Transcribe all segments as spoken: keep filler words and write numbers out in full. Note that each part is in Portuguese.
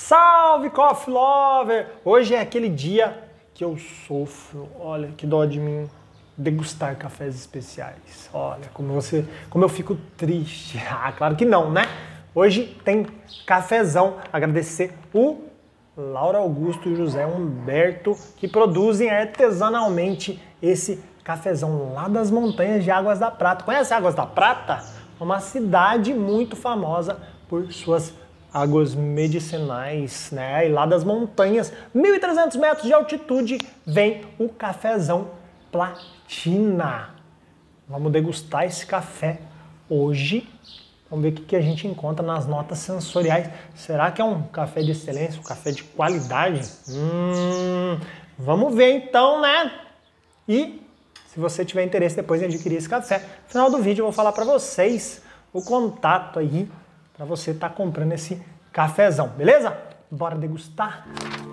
Salve Coffee Lover! Hoje é aquele dia que eu sofro, olha que dó de mim, degustar cafés especiais. Olha como você, como eu fico triste. Ah, claro que não, né? Hoje tem cafezão. Agradecer o Laura Augusto e José Humberto que produzem artesanalmente esse cafezão lá das montanhas de Águas da Prata. Conhece Águas da Prata? Uma cidade muito famosa por suas águas medicinais, né? E lá das montanhas, mil e trezentos metros de altitude, vem o cafezão Platina. Vamos degustar esse café hoje. Vamos ver o que a gente encontra nas notas sensoriais. Será que é um café de excelência, um café de qualidade? Hum, vamos ver então, né? E se você tiver interesse depois em adquirir esse café, no final do vídeo eu vou falar para vocês o contato aí para você estar tá comprando esse cafezão, beleza? Bora degustar?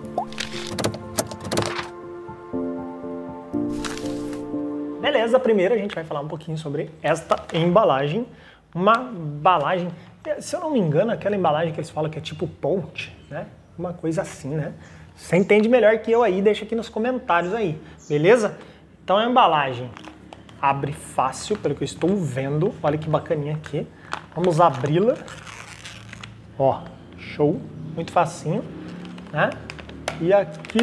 Beleza, primeiro a gente vai falar um pouquinho sobre esta embalagem. Uma embalagem, se eu não me engano, aquela embalagem que eles falam que é tipo ponte, né? Uma coisa assim, né? Você entende melhor que eu aí, deixa aqui nos comentários aí, beleza? Então a embalagem abre fácil, pelo que eu estou vendo. Olha que bacaninha aqui. Vamos abri-la. Ó, show, muito facinho, né? E aqui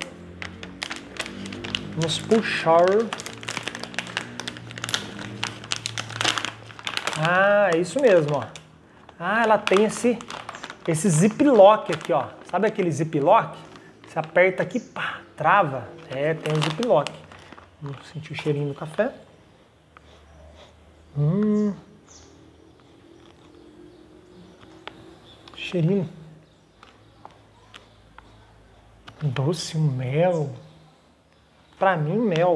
vamos puxar. Ah, é isso mesmo, ó. Ah, ela tem esse esse ziplock aqui, ó. Sabe aquele ziplock? Você aperta aqui, pá, trava. É, tem um ziplock. Vamos sentir o cheirinho do café. Hum. Cheirinho. Doce, mel. Pra mim, mel.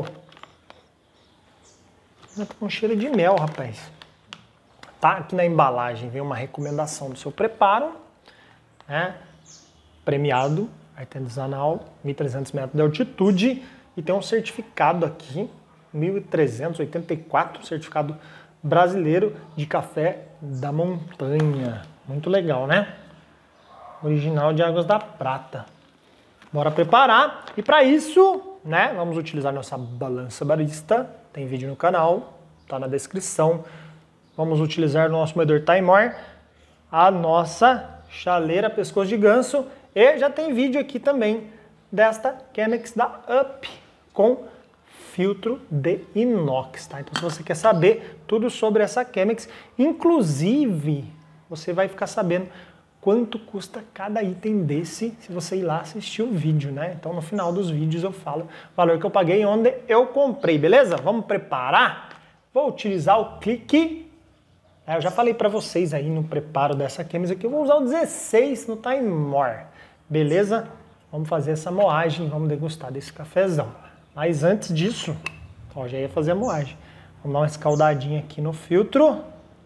Tá com cheiro de mel, rapaz. Tá aqui na embalagem, vem uma recomendação do seu preparo, né? Premiado, artesanal, mil e trezentos metros de altitude. E tem um certificado aqui, mil trezentos e oitenta e quatro, certificado brasileiro de café da montanha. Muito legal, né? Original de Águas da Prata. Bora preparar. E para isso, né, vamos utilizar nossa balança barista. Tem vídeo no canal, tá na descrição. Vamos utilizar o nosso moedor Timor, a nossa chaleira pescoço de ganso. E já tem vídeo aqui também desta Chemex da Up com filtro de inox, tá? Então se você quer saber tudo sobre essa Chemex, inclusive você vai ficar sabendo quanto custa cada item desse se você ir lá assistir o vídeo, né? Então no final dos vídeos eu falo o valor que eu paguei e onde eu comprei, beleza? Vamos preparar? Vou utilizar o clique. Eu já falei para vocês aí no preparo dessa Chemex aqui, eu vou usar o dezesseis no Timor, beleza? Vamos fazer essa moagem, vamos degustar desse cafezão. Mas antes disso, ó, já ia fazer a moagem. Vamos dar uma escaldadinha aqui no filtro.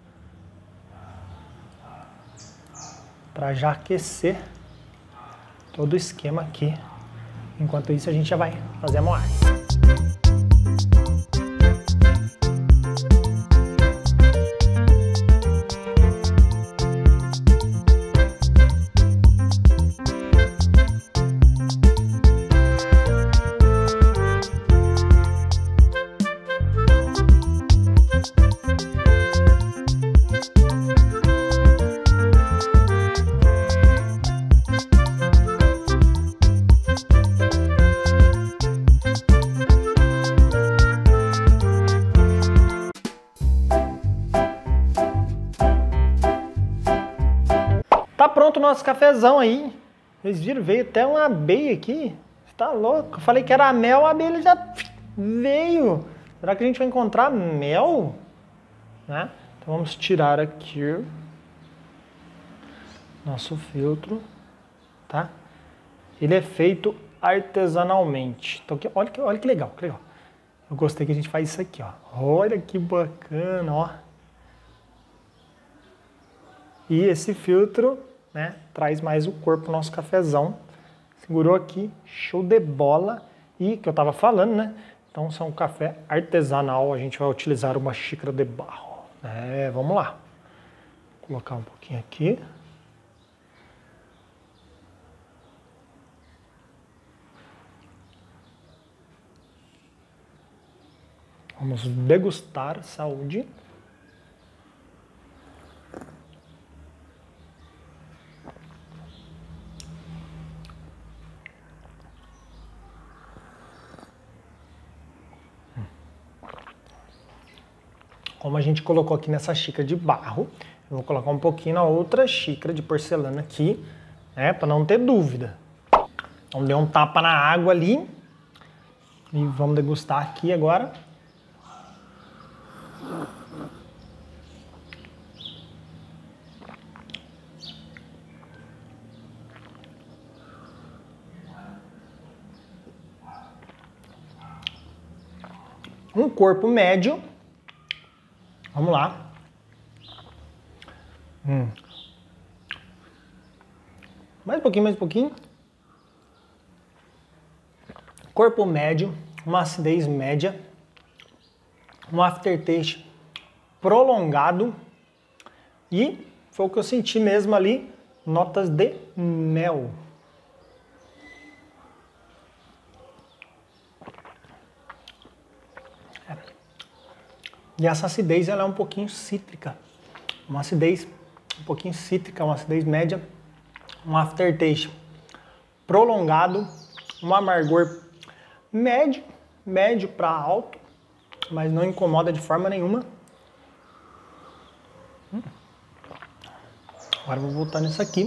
Para já aquecer todo o esquema aqui. Enquanto isso, a gente já vai fazer a moagem. Tá pronto o nosso cafezão aí. Vocês viram? Veio até uma abelha aqui. Você tá louco? Eu falei que era mel, a abelha já veio. Será que a gente vai encontrar mel? Né? Então vamos tirar aqui nosso filtro, tá? Ele é feito artesanalmente. Então, olha que, olha que legal, que legal. Eu gostei que a gente faz isso aqui, ó. Olha que bacana, ó. E esse filtro, né, traz mais o corpo do nosso cafezão. Segurou aqui, show de bola. E que eu tava falando, né? Então, são um café artesanal. A gente vai utilizar uma xícara de barro. É, vamos lá. Vou colocar um pouquinho aqui. Vamos degustar. Saúde. Como a gente colocou aqui nessa xícara de barro, eu vou colocar um pouquinho na outra xícara de porcelana aqui, né, para não ter dúvida. Então deu um tapa na água ali e vamos degustar aqui agora. Um corpo médio. Vamos lá. Hum. Mais um pouquinho, mais um pouquinho. Corpo médio, uma acidez média, um aftertaste prolongado e foi o que eu senti mesmo ali, notas de mel. E essa acidez ela é um pouquinho cítrica, uma acidez um pouquinho cítrica, uma acidez média, um aftertaste prolongado, um amargor médio, médio para alto, mas não incomoda de forma nenhuma. Hum. Agora eu vou voltar nisso aqui.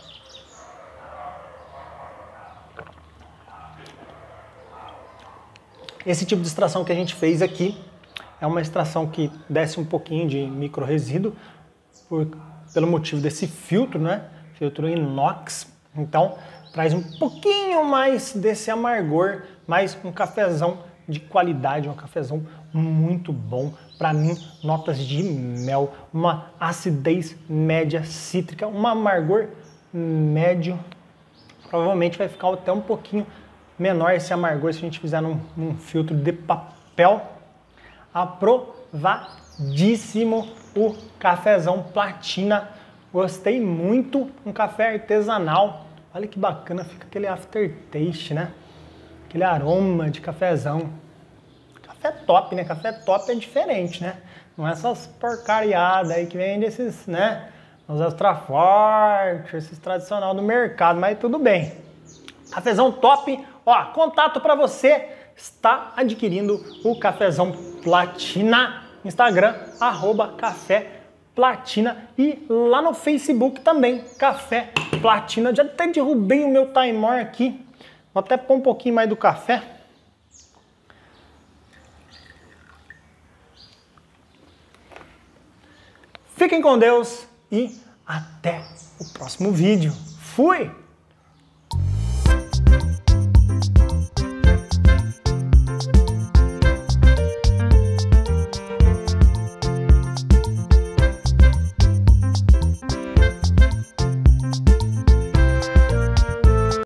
Esse tipo de extração que a gente fez aqui é uma extração que desce um pouquinho de micro resíduo por, pelo motivo desse filtro, né? Filtro inox. Então, traz um pouquinho mais desse amargor, mas um cafezão de qualidade, um cafezão muito bom. Para mim, notas de mel, uma acidez média cítrica, um amargor médio. Provavelmente vai ficar até um pouquinho menor esse amargor se a gente fizer num, num filtro de papel. Aprovadíssimo o cafezão Platina. Gostei muito, um café artesanal. Olha que bacana, fica aquele aftertaste, né? Aquele aroma de cafezão. Café top, né? Café top é diferente, né? Não é essas porcariadas aí que vem desses, né? Os extra fortes, esses tradicional do mercado, mas tudo bem. Cafezão top. Ó, contato para você está adquirindo o cafezão Platina. Instagram, arroba Café Platina. E lá no Facebook também, Café Platina. Já até derrubei o meu timer aqui. Vou até pôr um pouquinho mais do café. Fiquem com Deus e até o próximo vídeo. Fui!